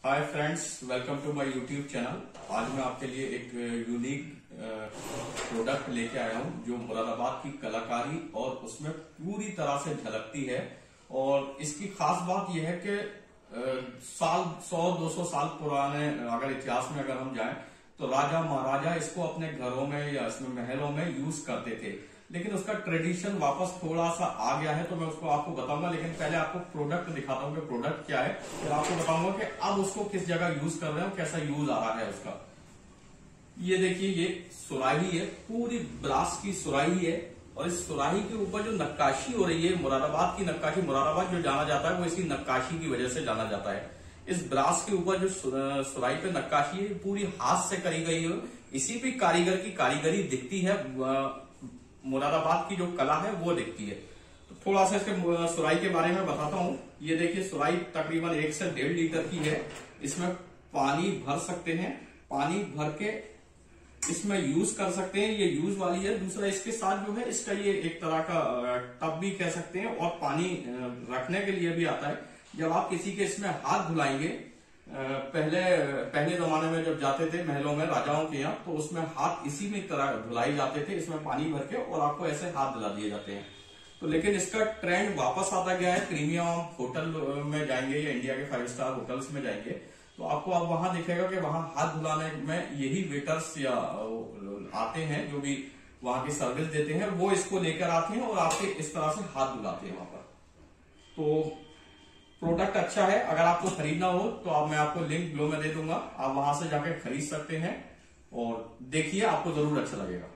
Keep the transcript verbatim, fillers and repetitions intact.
Hi friends, welcome to my YouTube channel. आज मैं आपके लिए एक यूनिक प्रोडक्ट लेके आया हूं जो मुरादाबाद की कलाकारी और उसमें पूरी तरह से झलकती है। और इसकी खास बात यह है कि साल सौ दो सौ साल पुराने अगर इतिहास में अगर हम जाएं तो राजा महाराजा इसको अपने घरों में या इसमें महलों में यूज करते थे, लेकिन उसका ट्रेडिशन वापस थोड़ा सा आ गया है। तो मैं उसको आपको बताऊंगा, लेकिन पहले आपको प्रोडक्ट दिखाता हूँ कि प्रोडक्ट क्या है, फिर आपको बताऊंगा कि अब उसको किस जगह यूज कर रहे हो, कैसा यूज आ रहा है उसका। ये देखिए, ये सुराही है, पूरी ब्रास की सुराही है। और इस सुराही के ऊपर जो नक्काशी हो रही है, मुरादाबाद की नक्काशी, मुरादाबाद जो जाना जाता है वो इसकी नक्काशी की वजह से जाना जाता है। इस ब्रास के ऊपर जो सुराही पे नक्काशी है पूरी हाथ से करी गई है। इसी भी कारीगर की कारीगरी दिखती है, मुरादाबाद की जो कला है वो दिखती है। तो थोड़ा सा इसके सुराही के बारे में बताता हूँ। ये देखिए, सुराही तकरीबन एक से डेढ़ लीटर की है। इसमें पानी भर सकते हैं, पानी भर के इसमें यूज कर सकते हैं। ये यूज वाली है। दूसरा, इसके साथ जो है इसका ये एक तरह का टब भी कह सकते हैं और पानी रखने के लिए भी आता है। जब आप किसी के इसमें हाथ धुलाएंगे, पहले पहले जमाने में जब जाते थे महलों में राजाओं के यहाँ, तो उसमें हाथ इसी में तरह धुलाए जाते थे, इसमें पानी भर के, और आपको ऐसे हाथ धुला दिए जाते हैं। तो लेकिन इसका ट्रेंड वापस आता गया है। प्रीमियम होटल में जाएंगे या इंडिया के फाइव स्टार होटल्स में जाएंगे तो आपको अब वहां दिखेगा कि वहां हाथ धुलाने में यही वेटर्स या आते हैं जो भी वहां की सर्विस देते हैं, वो इसको लेकर आते हैं और आपके इस तरह से हाथ धुलाते हैं वहां पर। तो प्रोडक्ट अच्छा है। अगर आपको खरीदना हो तो आप मैं आपको लिंक बिलो में दे दूंगा, आप वहां से जाकर खरीद सकते हैं और देखिए, आपको जरूर अच्छा लगेगा।